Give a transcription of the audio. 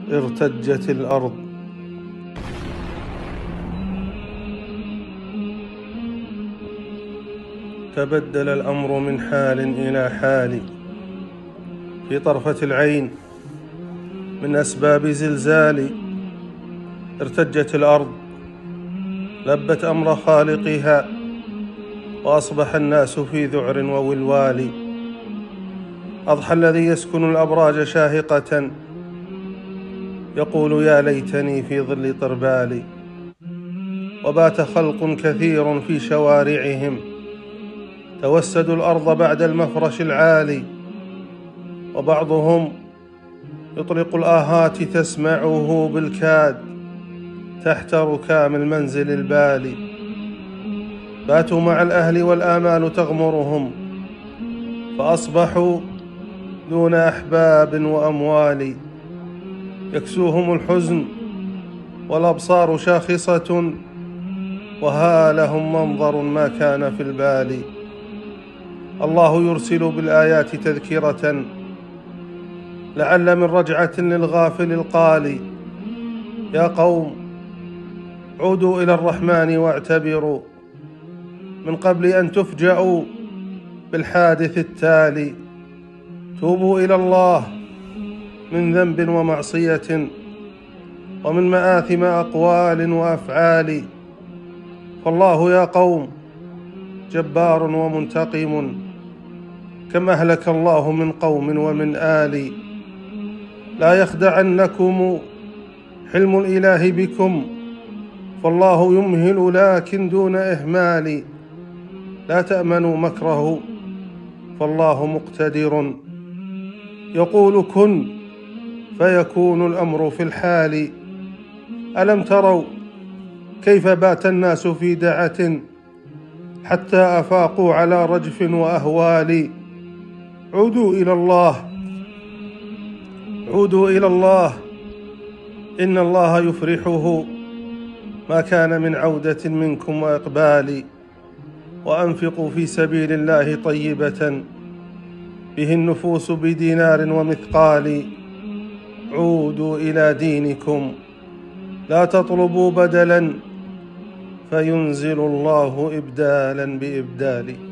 ارتجت الأرض. تبدل الأمر من حال إلى حال في طرفة العين من أسباب زلزال. ارتجت الأرض، لبت أمر خالقها، وأصبح الناس في ذعر وولوال. أضحى الذي يسكن الأبراج شاهقة يقول يا ليتني في ظل طربالي. وبات خلق كثير في شوارعهم توسدوا الأرض بعد المفرش العالي، وبعضهم يطلق الآهات تسمعه بالكاد تحت ركام المنزل البالي. باتوا مع الأهل والآمال تغمرهم، فأصبحوا دون أحباب وأموال. يكسوهم الحزن والأبصار شاخصة، وها لهم منظر ما كان في البال. الله يرسل بالآيات تذكرة لعل من رجعة للغافل القالي. يا قوم عودوا إلى الرحمن واعتبروا من قبل أن تفجأوا بالحادث التالي. توبوا إلى الله من ذنب ومعصية ومن مآثم أقوال وأفعال. فالله يا قوم جبار ومنتقم، كم أهلك الله من قوم ومن آل. لا يخدعنكم حلم الإله بكم، فالله يمهل لكن دون إهمال. لا تأمنوا مكره، فالله مقتدر، يقول كن فيكون الأمر في الحال. ألم تروا كيف بات الناس في دعة حتى أفاقوا على رجف وأهوال. عودوا إلى الله، عودوا إلى الله، إن الله يفرحه ما كان من عودة منكم وإقبال. وأنفقوا في سبيل الله طيبة به النفوس بدينار ومثقال. عودوا إلى دينكم، لا تطلبوا بدلا فينزل الله إبدالا بإبدال.